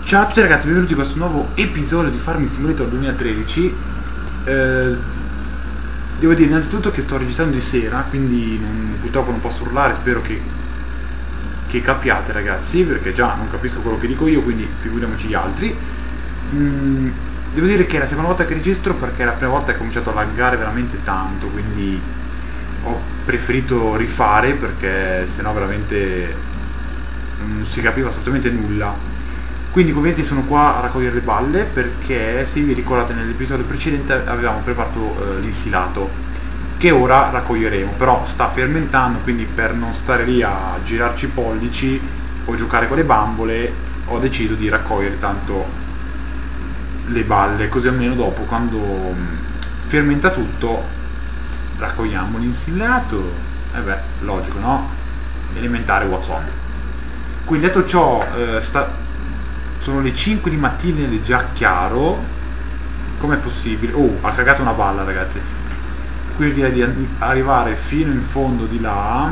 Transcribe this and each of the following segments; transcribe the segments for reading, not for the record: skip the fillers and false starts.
Ciao a tutti ragazzi, benvenuti in questo nuovo episodio di Farming Simulator 2013. Devo dire innanzitutto che sto registrando di sera, quindi purtroppo non posso urlare, spero che capiate ragazzi, perché già non capisco quello che dico io, quindi figuriamoci gli altri. Devo dire che è la seconda volta che registro perché la prima volta è cominciato a laggare veramente tanto, quindi ho preferito rifare perché sennò veramente non si capiva assolutamente nulla. Quindi come vedete sono qua a raccogliere le balle perché, se vi ricordate, nell'episodio precedente avevamo preparato l'insilato che ora raccoglieremo, però sta fermentando, quindi per non stare lì a girarci i pollici o giocare con le bambole ho deciso di raccogliere tanto le balle, così almeno dopo, quando fermenta tutto, raccogliamo l'insilato. Logico, no? Elementare, what's on. Quindi detto ciò, sono le 5 di mattina ed è già chiaro. Com'è possibile? Oh, ha cagato una balla ragazzi. Quindi direi di arrivare fino in fondo di là.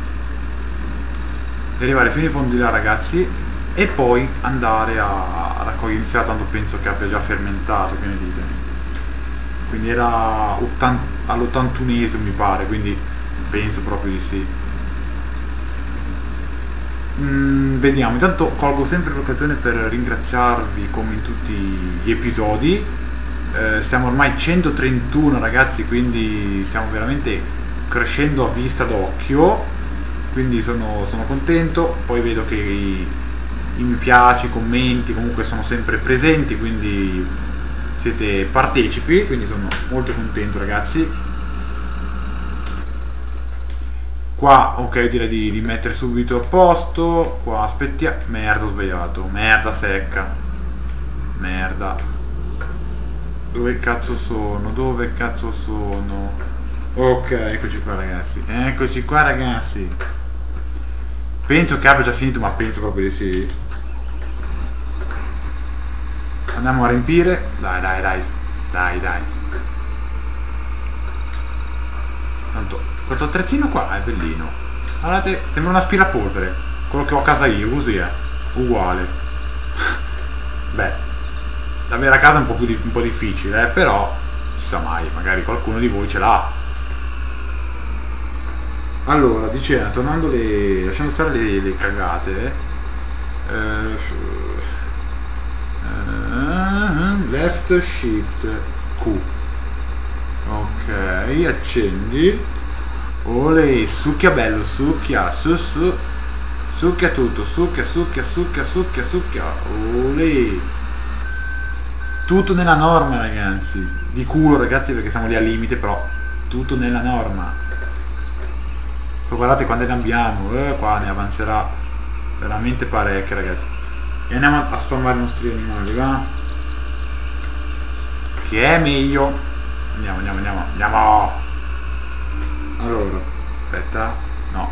Ragazzi, e poi andare a raccogliere l'insilato, tanto penso che abbia già fermentato, che ne dite? Quindi era all'81esimo mi pare, quindi penso proprio di sì. Vediamo, intanto colgo sempre l'occasione per ringraziarvi come in tutti gli episodi. Siamo ormai 131 ragazzi, quindi stiamo veramente crescendo a vista d'occhio, quindi sono contento. Poi vedo che i mi piace, i commenti comunque sono sempre presenti, quindi siete partecipi, quindi sono molto contento ragazzi. Qua ok, direi di mettere subito a posto. Qua aspettiamo. Merda, ho sbagliato. Merda secca. Merda. Dove cazzo sono? Ok, eccoci qua ragazzi. Penso che abbia già finito, ma penso proprio di sì. Andiamo a riempire. Dai. Tanto questo attrezzino qua è bellino. Guardate, sembra un aspirapolvere, quello che ho a casa io, così è uguale. Beh, avere a casa è un po' difficile, però si sa mai, magari qualcuno di voi ce l'ha. Allora, dicendo, tornando lasciando stare le cagate, left shift Q. Ok, accendi. Ole, succhia bello, succhia, succhia tutto, succhia. Ole. Tutto nella norma ragazzi. Di culo ragazzi, perché siamo lì al limite, però tutto nella norma. Poi guardate quante ne abbiamo, qua ne avanzerà veramente parecchie ragazzi. E andiamo a sfamare i nostri animali, va? Che è meglio. Andiamo. Allora, aspetta, no.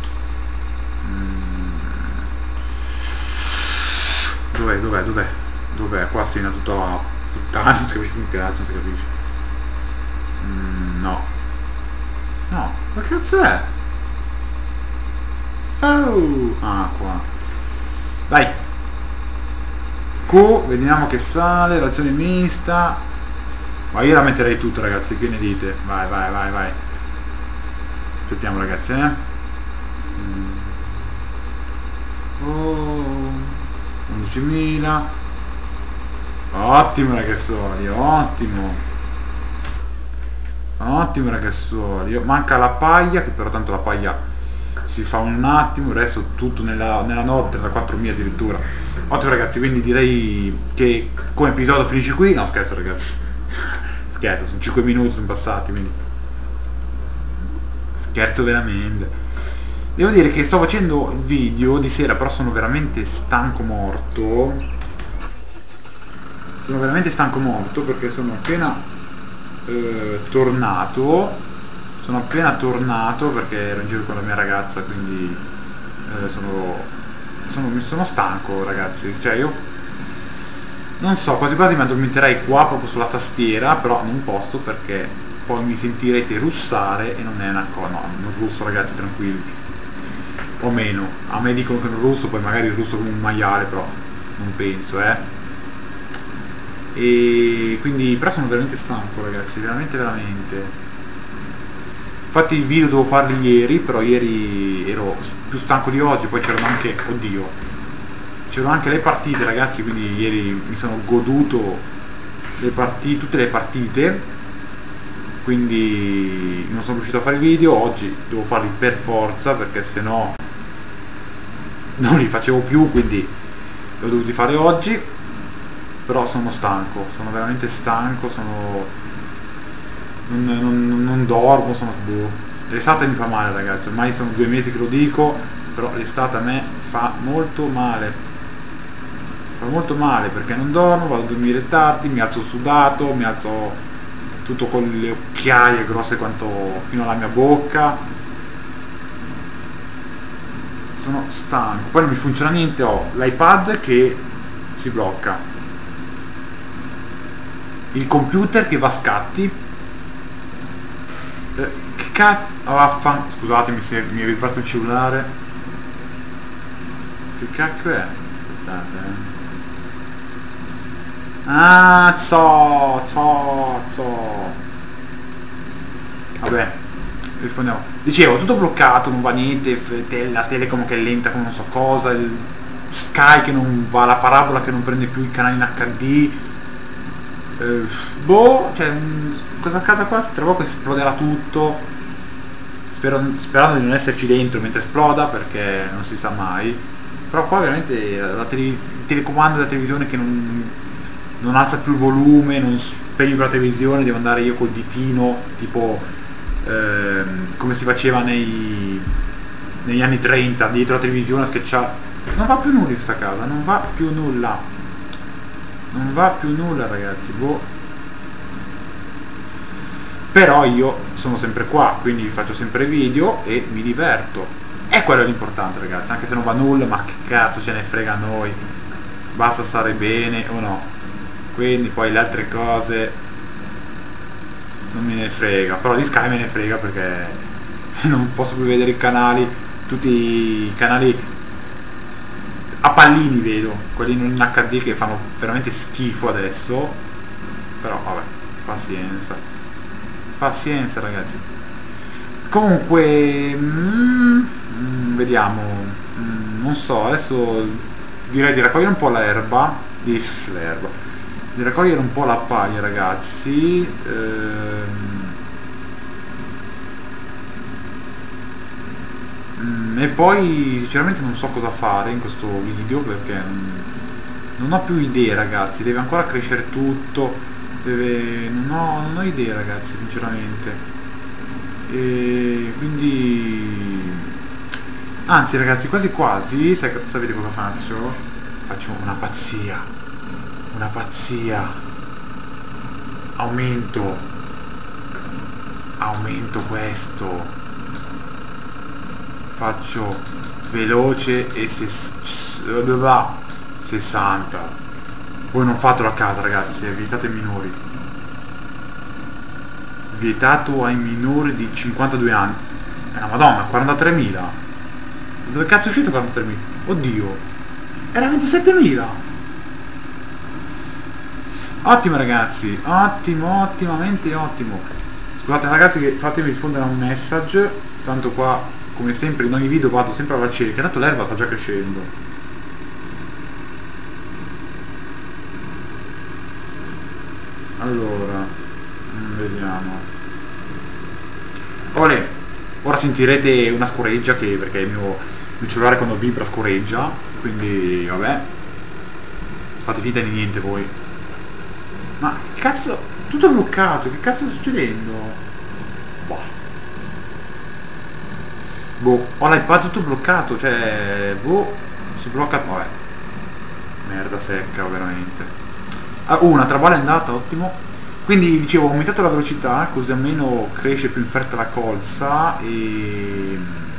Dov'è? Qua stina tutta la puttana, non si capisce più un cazzo, non si capisce. No, ma cazzo è? Oh, qua. Dai. Q, vediamo che sale, l'azione mista. Ma io la metterei tutta ragazzi, che ne dite? Vai. Aspettiamo ragazzi, Oh, 11.000. Ottimo ragazzuoli, ottimo ragazzuoli. Manca la paglia, che però tanto la paglia si fa un attimo, il resto tutto nella notte, da 4.000 addirittura. Ottimo ragazzi, quindi direi che come episodio finisce qui. No, scherzo ragazzi. Scherzo, sono 5 minuti sono passati, quindi scherzo veramente. Devo dire che sto facendo il video di sera, però sono veramente stanco morto. Perché sono appena tornato. Perché ero in giro con la mia ragazza, quindi sono stanco ragazzi. Cioè io non so, quasi mi addormenterei qua proprio sulla tastiera, però non posso perché poi mi sentirete russare e non è una cosa. No, non russo ragazzi, tranquilli. O meno, a me dicono che non russo, poi magari russo come un maiale, però non penso, e quindi però sono veramente stanco, ragazzi, veramente veramente. Infatti il video dovevo farli ieri, però ieri ero più stanco di oggi, poi c'erano anche, oddio, c'erano anche le partite, ragazzi, quindi ieri mi sono goduto le partite, tutte le partite, quindi non sono riuscito a fare i video. Oggi devo farli per forza, perché se no non li facevo più, quindi li ho dovuti fare oggi. Però sono stanco, sono veramente stanco, non dormo, l'estate mi fa male, ragazzi, ormai sono 2 mesi che lo dico, però l'estate a me fa molto male, perché non dormo, vado a dormire tardi, mi alzo sudato, mi alzo tutto con le occhiaie grosse quanto fino alla mia bocca, sono stanco. Poi non mi funziona niente, ho l'iPad che si blocca, il computer che va a scatti, che cazzo, scusatemi se mi è riparto il cellulare, che cacchio è, aspettate, vabbè, rispondiamo. Dicevo, tutto bloccato, non va niente, la Telecom che è lenta come non so cosa, il Sky che non va, la parabola che non prende più i canali in HD, cioè questa casa qua tra poco esploderà tutto, sperando di non esserci dentro mentre esploda, perché non si sa mai. Però qua veramente il telecomando della televisione che non alza più il volume, non spegne la televisione, devo andare io col ditino, tipo come si faceva negli anni 30, dietro la televisione a schiacciare. Non va più nulla in questa casa, non va più nulla, ragazzi, però io sono sempre qua, quindi vi faccio sempre video e mi diverto, e quello è l'importante, ragazzi, anche se non va nulla, ma che cazzo ce ne frega a noi, basta stare bene o no. Quindi poi le altre cose non me ne frega, però di Sky me ne frega, perché non posso più vedere i canali, tutti i canali a pallini vedo, quelli in HD che fanno veramente schifo adesso, però vabbè, pazienza, ragazzi. Comunque vediamo, non so, adesso direi di raccogliere un po' di raccogliere un po' la paglia, ragazzi. E poi sinceramente non so cosa fare in questo video, perché non ho più idee, ragazzi, deve ancora crescere tutto, non ho idee, ragazzi, sinceramente, e quindi anzi, ragazzi, quasi quasi sapete cosa faccio una pazzia, aumento questo, faccio veloce e 60. Voi non fatelo a casa, ragazzi, è vietato ai minori, ai minori di 52 anni. La madonna, 43.000. Dove cazzo è uscito 43.000? Oddio, era 27.000. Ottimo, ragazzi, ottimamente ottimo. Scusate, ragazzi, che fatemi rispondere a un message, tanto qua come sempre in ogni video vado sempre alla cerca, tanto l'erba sta già crescendo. Allora, vediamo. Ora sentirete una scoreggia, perché il mio cellulare quando vibra scoreggia, quindi vabbè, fate finta di niente voi. Ma che cazzo, tutto bloccato, che cazzo sta succedendo? Ho l'iPad tutto bloccato, cioè si blocca, vabbè, merda secca veramente. Una traballa è andata, ottimo. Quindi dicevo, ho aumentato la velocità così almeno cresce più in fretta la colza, e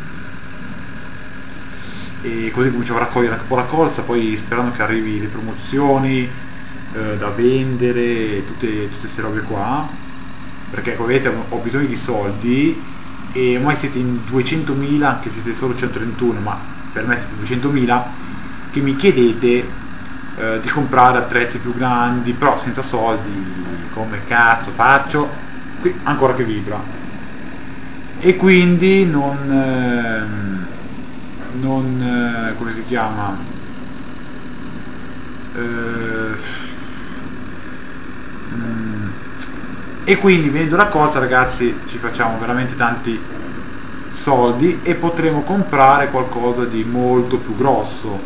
così comincio a raccogliere un po' la colza, poi sperando che arrivi le promozioni da vendere, tutte queste robe qua, perché come vedete ho bisogno di soldi. E ormai siete in 200.000, anche se siete solo 131, ma per me siete 200.000, che mi chiedete di comprare attrezzi più grandi, però senza soldi come cazzo faccio? Qui ancora che vibra. E quindi come si chiama? E quindi venendo la cosa, ragazzi, ci facciamo veramente tanti soldi e potremo comprare qualcosa di molto più grosso.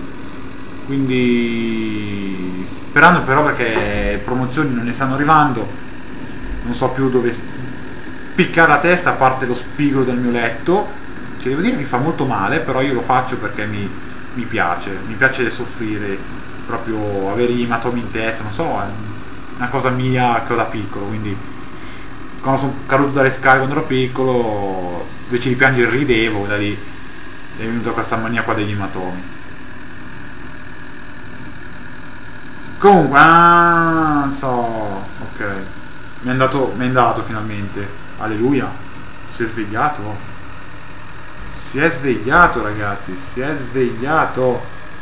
Quindi sperando però, perché promozioni non ne stanno arrivando, non so più dove piccare la testa, a parte lo spigolo del mio letto, che devo dire che fa molto male, però io lo faccio perché mi piace soffrire, proprio avere gli ematomi in testa, non so, è una cosa mia che ho da piccolo. Quindi quando sono caduto dalle scale quando ero piccolo, invece di piangere ridevo, da lì è venuta questa mania qua degli ematomi. Comunque, non so, ok, mi è andato finalmente, alleluia, si è svegliato. Si è svegliato, ragazzi, si è svegliato.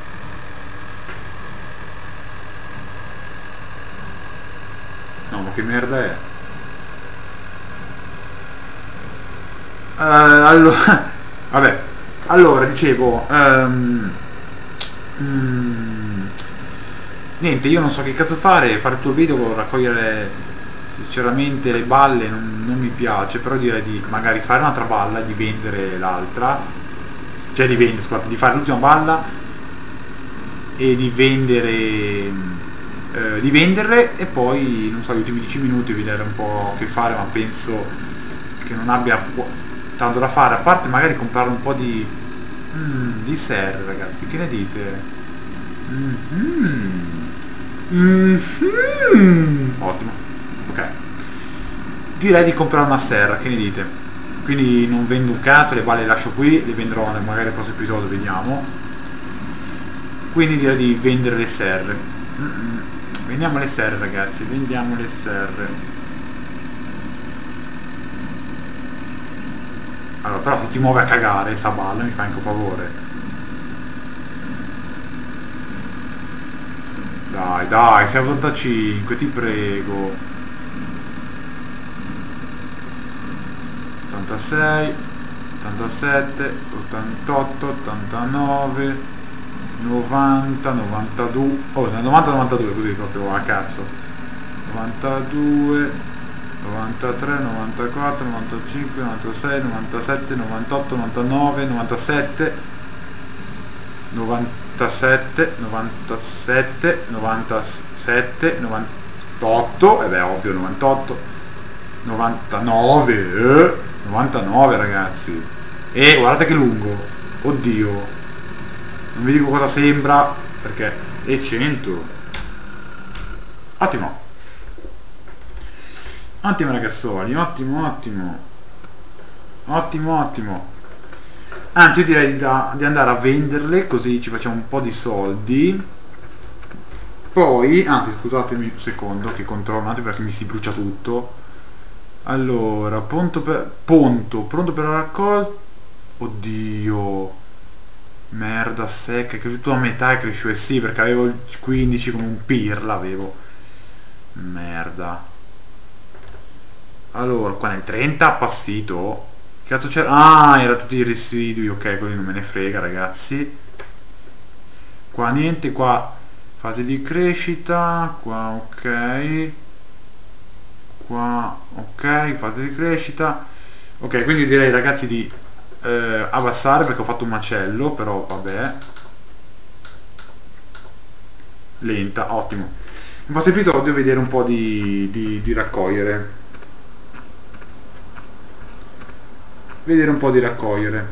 No, ma che merda è? Allora, vabbè, allora dicevo, niente, io non so che cazzo fare tutto il video, raccogliere sinceramente le balle non mi piace, però direi di magari fare un'altra balla e di vendere l'altra, cioè di fare l'ultima balla e di venderle e poi non so, gli ultimi 10 minuti vedere un po' che fare, ma penso che non abbia tanto da fare, a parte magari comprare un po' di serre, ragazzi, che ne dite? Ottimo, ok, direi di comprare una serra, che ne dite? Quindi non vendo un cazzo, le balle le lascio qui, le venderò magari al prossimo episodio, vediamo. Quindi direi di vendere le serre. Vendiamo le serre, ragazzi, vendiamo le serre. Allora, però se ti muove a cagare sta balla, mi fai anche un favore. Dai, sei a 85, ti prego. 86, 87, 88, 89, 90, 92, oh, 90, 92, così proprio a cazzo. 92, 93, 94, 95, 96, 97, 98, 99, 97, 97, 97, 97, 98, e beh, ovvio, 98, 99, 99, ragazzi. E guardate che lungo, oddio, non vi dico cosa sembra perché è 100. Ottimo, ottimo, ragazzoli, ottimo. Anzi, io direi di andare a venderle, così ci facciamo un po' di soldi. Poi, anzi, scusatemi un secondo che controllo un attimo perché mi si brucia tutto. Allora, pronto per la raccolta. Oddio, merda secca, è cresciuto a metà, è cresciuto, sì, perché avevo il 15 come un pirla, avevo. Merda. Allora, qua nel 30 appassito. Cazzo c'era? Ah, era tutti i residui, ok, quelli non me ne frega, ragazzi. Qua niente, qua fase di crescita, qua ok. Qua ok, fase di crescita. Ok, quindi direi, ragazzi, di abbassare perché ho fatto un macello, però vabbè. Lenta, ottimo. In questo episodio vedere un po' di raccogliere. Vedere un po' di raccogliere.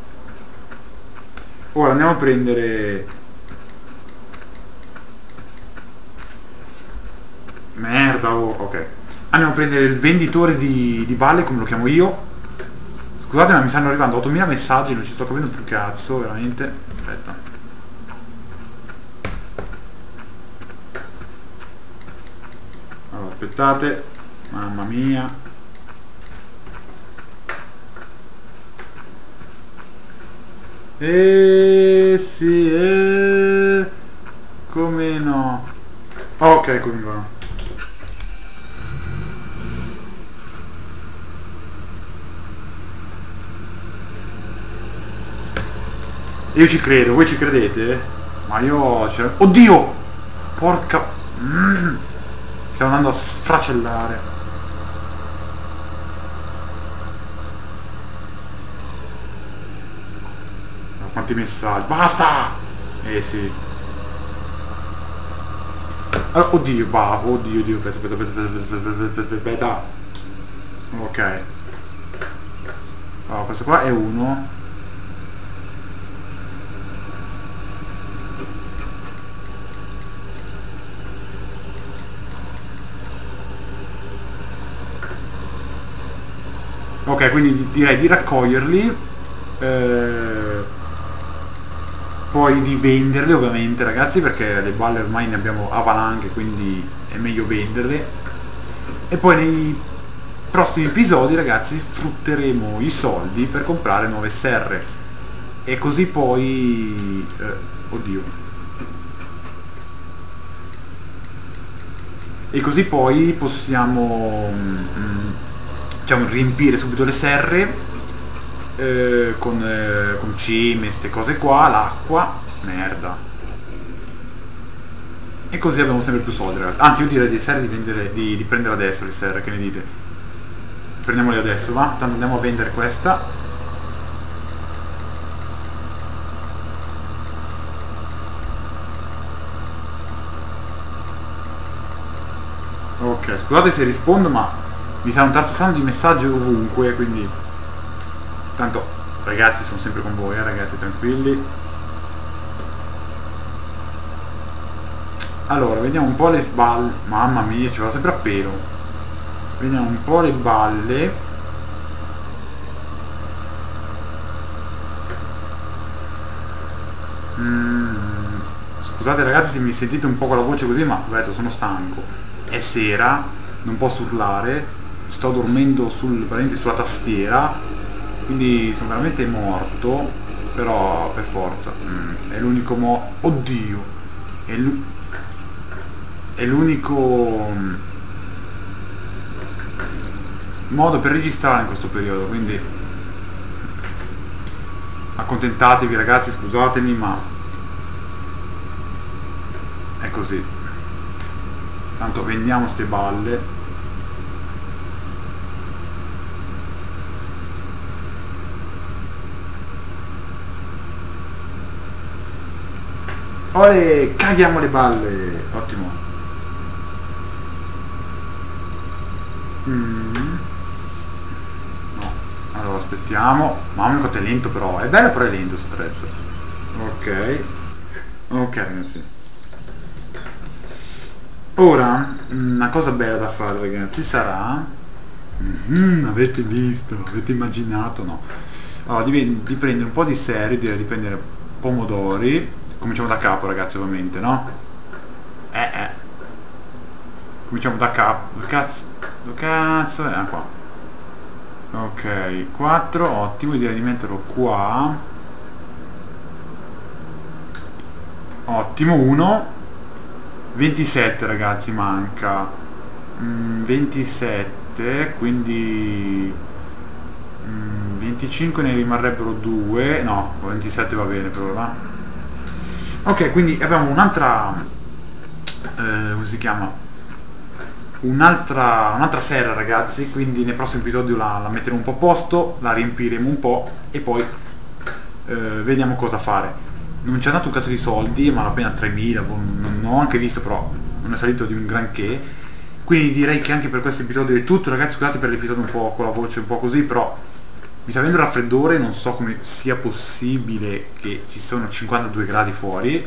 Ora andiamo a prendere. Merda, oh, ok. Andiamo a prendere il venditore di balle, come lo chiamo io. Scusate, ma mi stanno arrivando 8000 messaggi, non ci sto capendo più cazzo, veramente. Aspetta. Allora, aspettate. Mamma mia. Sì, come meno. Ok, eccomi qua. Io ci credo, voi ci credete? Ma io... Oddio! Porca... Stiamo andando a sfracellare. Oh, quanti messaggi. Basta! Sì. Oddio, oddio, aspetta. Ok. Oh, questo qua è uno. Ok, quindi direi di raccoglierli, poi di venderli ovviamente ragazzi, perché le balle ormai ne abbiamo a valanghe, quindi è meglio venderle. E poi nei prossimi episodi ragazzi sfrutteremo i soldi per comprare nuove serre. E così poi... oddio. E così poi possiamo... diciamo riempire subito le serre con cime, queste cose qua, l'acqua, merda, e così abbiamo sempre più soldi ragazzi. Anzi, io direi di serre di vendere, di prendere adesso le serre, che ne dite? Prendiamole adesso, va? Tanto andiamo a vendere questa. Ok, scusate se rispondo, ma mi sta un tarzano di messaggi ovunque, quindi tanto ragazzi sono sempre con voi, ragazzi, tranquilli. Allora, vediamo un po' le sballe. Mamma mia, ci va sempre a pelo. Vediamo un po' le balle. Scusate ragazzi se mi sentite un po' con la voce così, ma ho detto, sono stanco. È sera, non posso urlare, sto dormendo sulla tastiera, quindi sono veramente morto, però per forza. È l'unico oddio, è l'unico modo per registrare in questo periodo, quindi accontentatevi ragazzi, scusatemi, ma è così. Tanto vendiamo ste balle. Olè, caghiamo le balle. Ottimo. No, allora aspettiamo. Mamma mia quanto è lento però. È bello però è lento sto attrezzo. Ok. Ok ragazzi. Ora, una cosa bella da fare ragazzi sarà... avete visto, avete immaginato, no? Allora, di prendere un po' di serie, direi di prendere pomodori. Cominciamo da capo ragazzi ovviamente, no? Cominciamo da capo. Cazzo è? Ah, qua. Ok, 4, ottimo, direi di metterlo qua. Ottimo, 1. 27 ragazzi manca. 27, quindi 25 ne rimarrebbero 2. No, 27 va bene però, va. Ok, quindi abbiamo un'altra come si chiama? Un'altra serra ragazzi, quindi nel prossimo episodio la metteremo un po' a posto, la riempiremo un po' e poi vediamo cosa fare. Non ci ha dato un cazzo di soldi, ma appena 3000, non ho anche visto, però non è salito di un granché. Quindi direi che anche per questo episodio è tutto ragazzi, scusate per l'episodio un po' con la voce un po' così, però mi sta venendo il raffreddore, non so come sia possibile che ci sono 52 gradi fuori.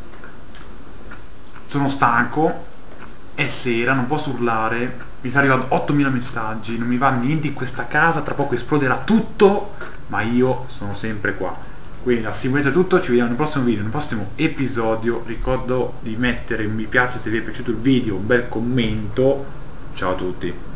Sono stanco, è sera, non posso urlare, mi sta arrivando 8000 messaggi, non mi va niente in questa casa, tra poco esploderà tutto, ma io sono sempre qua. Quindi da seguite tutto, ci vediamo nel prossimo video, nel prossimo episodio. Ricordo di mettere un mi piace se vi è piaciuto il video, un bel commento. Ciao a tutti.